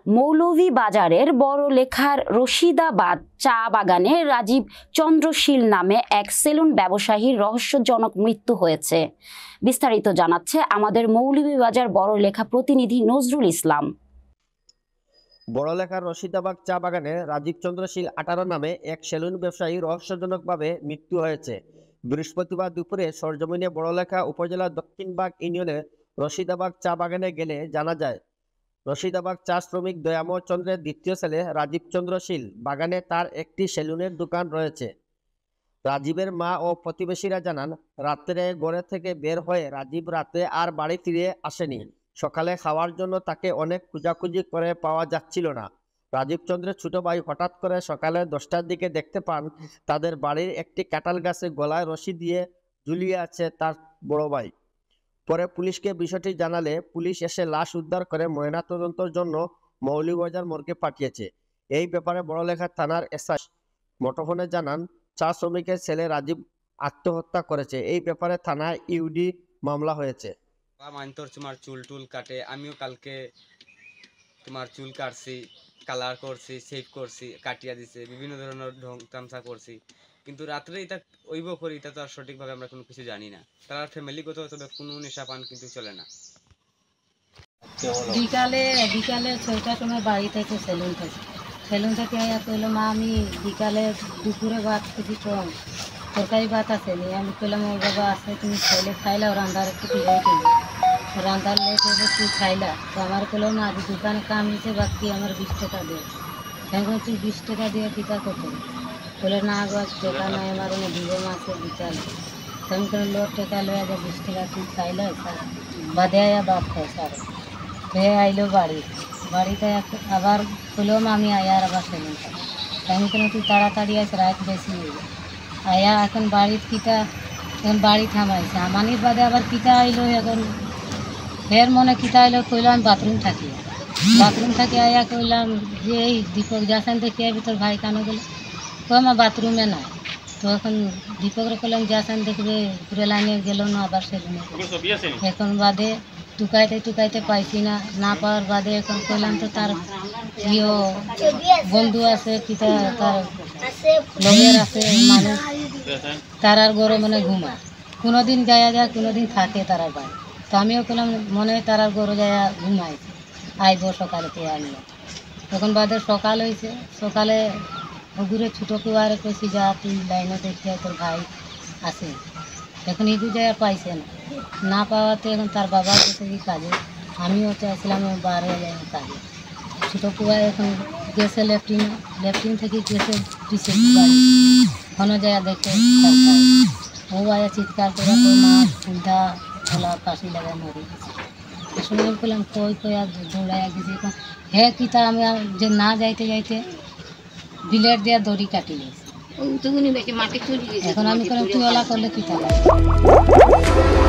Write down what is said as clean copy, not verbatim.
মৌলভীবাজারের বড়লেখার রশিদাবাদ চা বাগানে রাজীব চন্দ্রশীল নামে এক সেলুন ব্যবসায়ীর রহস্যজনক মৃত্যু হয়েছে। বিস্তারিত জানাচ্ছে আমাদের মৌলভীবাজার বড়লেখা প্রতিনিধি নজরুল ইসলাম। বড়লেখার রশিদাবাদ চা বাগানে রাজীব চন্দ্রশীল 18 নামে এক সেলুন ব্যবসায়ী রহস্যজনকভাবে মৃত্যু হয়েছে। বৃহস্পতিবার দুপুরে সরজমিনে বড়লেখা উপজেলার দক্ষিণবাগ ইউনিয়নের রশিদাবাদ চা বাগানে গেলে জানা যায়, রশিদাবাদ চা শ্রমিক দয়াময় চন্দ্রের দ্বিতীয় ছেলে রাজীব চন্দ্রশীল বাগানে তার একটি সেলুনের দোকান রয়েছে। রাজীবের মা ও প্রতিবেশীরা জানান, রাত্রে ঘরে থেকে বের হয়ে রাজীব রাতে আর বাড়ি ফিরে আসেনি। সকালে খাওয়ার জন্য তাকে অনেক খোঁজাখুঁজি করে পাওয়া যাচ্ছিল না। রাজীব চন্দ্রের ছোট ভাই হঠাৎ করে সকালে 10টার দিকে দেখতে পান তাদের বাড়ির একটি কাঁঠাল গাছে গলায় রশি দিয়ে ঝুলিয়ে আছে তার বড় ভাই। পরে পুলিশকে বিষয়টি জানালে পুলিশ এসে লাশ উদ্ধার করে ময়নাতদন্তের জন্য মৌলভীবাজার মর্গে পাঠিয়েছে। এই ব্যাপারে বড়লেখা থানার এসআই মুঠোফোনে জানান, চা শ্রমিকের ছেলে রাজীব আত্মহত্যা করেছে। এই ব্যাপারে থানায় ইউডি মামলা হয়েছে। মানতর তোমার চুল টুল কাটে, আমিও কালকে তোমার চুল কাটছি, কালার করছি, শেভ করছি, কাটিয়া দিছে, বিভিন্ন ধরনের ঢং তামসা করছি, কিন্তু রাত্রে এটা ওইব করি এটা তো আর সঠিকভাবে আমরা কোনো কিছু জানি না। তার ফ্যামিলিগত তবে কোনো নেশা পান কিন্তু চলে না। বিকালে 6টার সময় বাড়ি থেকে সেলুন থেকে আয়া কইলো, মা আমি বিকালে দুপুরে ভাত খেয়েছি, কম তরকারি ভাত আছে নি। আমি কইলাম, ও বাবা আছে, তুমি খাইলা রান্ধার একটু লেট হইল, রান্ধার লেট হইলে তুই খাইলা। তো আমার কইলো, না আজ দোকানে কাম হয়েছে, বাকি আমার 20 টাকা দে। এখন তুই 20 টাকা দিয়ে কিতা করতে বলে, না গো টাকা নাই আমার, অনেক ভিজে মাছে বিকালে। তো আমি কইলাম, লোক টাকা লয়ে যা 20 টাকা তুই খাইলা, বাদে আয়া ভাত খাই সারে। সে আইলো বাড়িতে আবার কইলাম, আমি আয়ার আবার সেলুন খাই। আমি কেন তুই তাড়াতাড়ি আস, রাত বেশি হয়ে যায়। আয়া এখন এখন বাড়ি থামাইছে আমানির বাদে আবার কিতা আইলো। এখন ফের মনে কিতা আইলো, কইলাম আমি বাথরুম থাকি আয়া কইলাম যে এই দীপক যাচ্ছেন দেখি আবি, তোর ভাই কেন গেল? তো আমার বাথরুমে নাই। তো এখন দীপকরে কইলাম যাচ্ছেন দেখবে, ঘুরে লাইনে গেল না আবার সেলুনে। এখন বাদে টুকাইতে পাইছি না পাওয়ার বাদে এখন কইলাম তো তার প্রিয় বন্ধু আছে কিতা, তার লগের আছে মানুষ, তার আর গরম মানে ঘুমায়, কোনোদিন যায় কোনোদিন থাকে তার বাড়ি। তো আমিও কইলাম মনে হয় তার আর গরু যায় ঘুমাইছে, আইব সকালে পেয়ে আনলো। তখন বাদে সকাল হয়েছে, সকালে ঘুরে ছোটো কুয়ারে কইছি, যা তুই লাইনে দেখতে তোর ভাই আছে। এখন ইগু যায় পাইছে না পাওয়াতে এখন তার বাবা গেছে কি কাজে, আমিও চাইছিলাম বারে যাই কাজে। ছোটো কুয়া এখন গেছে লেফটিন থেকে গেছে পিছিয়ে বাড়ি, এখনও যায় দেখে তার ভাই। ও আয়া চিৎকার করে তোর মা উল্টা খোলা ফাঁসি লাগায় মরে গেছে। আসলে আমি বললাম কই আর দৌড়াইয়া গেছি। এখন হ্যাঁ কিতা আমি যে না যাইতে বিলেট দিয়ে দড়ি কাটি গেছি। এখন আমি করলাম তুই ওলা করলে কিতা।